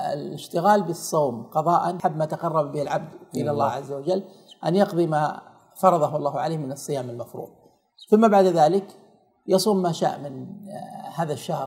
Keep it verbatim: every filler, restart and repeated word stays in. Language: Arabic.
الاشتغال بالصوم قضاء حب ما تقرب به العبد إلى الله عز وجل أن يقضي ما فرضه الله عليه من الصيام المفروض، ثم بعد ذلك يصوم ما شاء من هذا الشهر